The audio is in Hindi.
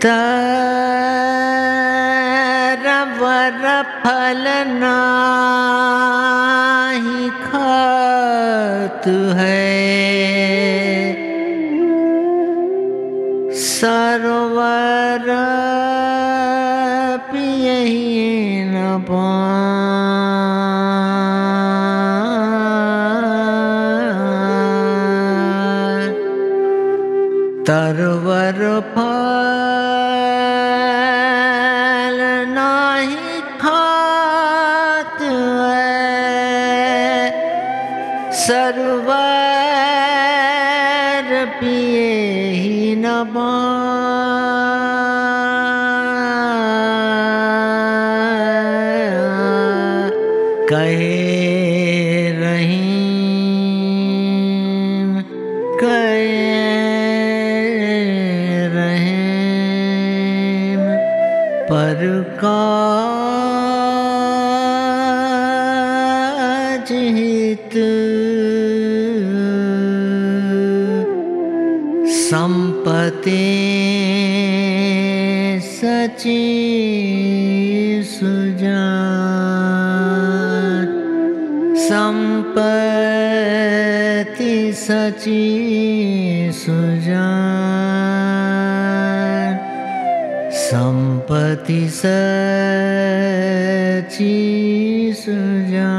तरवर फल नाही खात है, सरोवर पियहि न पाए। तरवर फल नाही खात है, सरोवर पियहि न पाए। कहे रहीम पर काज हित संपत्ति सची सुजान, संपत्ति सची सुजान, संपत्ति सची सुजान।